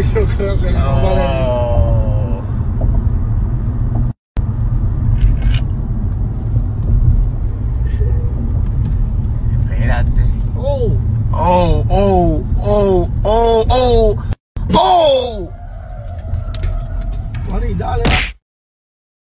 Yo creo que no vale. Espérate. Oh. Oh, oh, oh, oh, oh, oh. Juaní, dale.